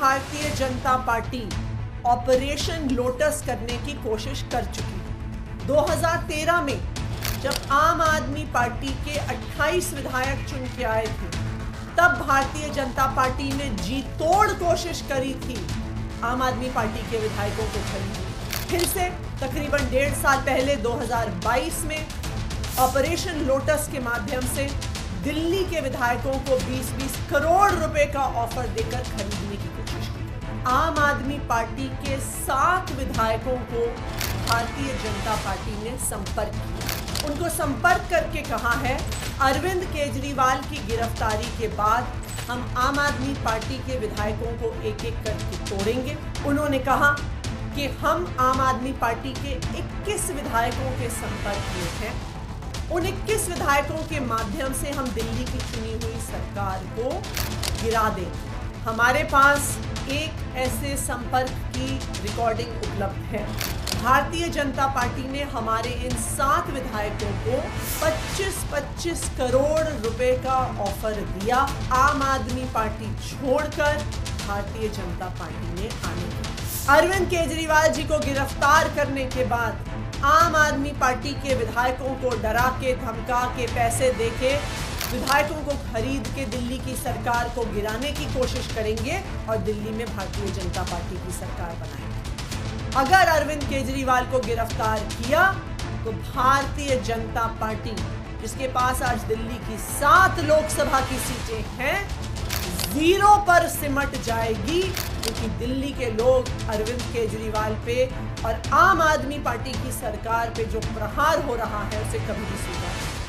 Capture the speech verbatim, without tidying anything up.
Bharatiya Janata party operation lotus करने की कोशिश कर चुकी है। दो हज़ार तेरह में जब आम आदमी पार्टी के अट्ठाईस विधायक चुन के आए थे, तब भारतीय जनता पार्टी ने जी तोड़ कोशिश करी थी आम आदमी पार्टी के विधायकों को खरीदने। फिर से तकरीबन डेढ़ साल पहले दो हज़ार बाईस में ऑपरेशन लोटस के माध्यम से दिल्ली के विधायकों को बीस बीस करोड़ रुपए का ऑफर देकर खरीदने की कोशिश की। आम आदमी पार्टी के सात विधायकों को भारतीय जनता पार्टी ने संपर्क किया। उनको संपर्क करके कहा है, अरविंद केजरीवाल की गिरफ्तारी के बाद हम आम आदमी पार्टी के विधायकों को एक एक करके तोड़ेंगे। उन्होंने कहा कि हम आम आदमी पार्टी के इक्कीस विधायकों के संपर्क में हैं। उन इक्कीस विधायकों के माध्यम से हम दिल्ली की चुनी हुई सरकार को गिरा देंगे। हमारे पास एक ऐसे संपर्क की रिकॉर्डिंग उपलब्ध है। भारतीय जनता पार्टी ने हमारे इन सात विधायकों को पच्चीस पच्चीस करोड़ रुपए का ऑफर दिया आम आदमी पार्टी छोड़कर भारतीय जनता पार्टी ने आने दिया। अरविंद केजरीवाल जी को गिरफ्तार करने के बाद आम आदमी पार्टी के विधायकों को डरा के धमका के पैसे देके विधायकों को खरीद के दिल्ली की सरकार को गिराने की कोशिश करेंगे और दिल्ली में भारतीय जनता पार्टी की सरकार बनाएंगे। अगर अरविंद केजरीवाल को गिरफ्तार किया तो भारतीय जनता पार्टी, जिसके पास आज दिल्ली की सात लोकसभा की सीटें हैं, जीरो पर सिमट जाएगी, क्योंकि दिल्ली के लोग अरविंद केजरीवाल पे और आम आदमी पार्टी की सरकार पे जो प्रहार हो रहा है उसे कभी भी स्वीकार नहीं।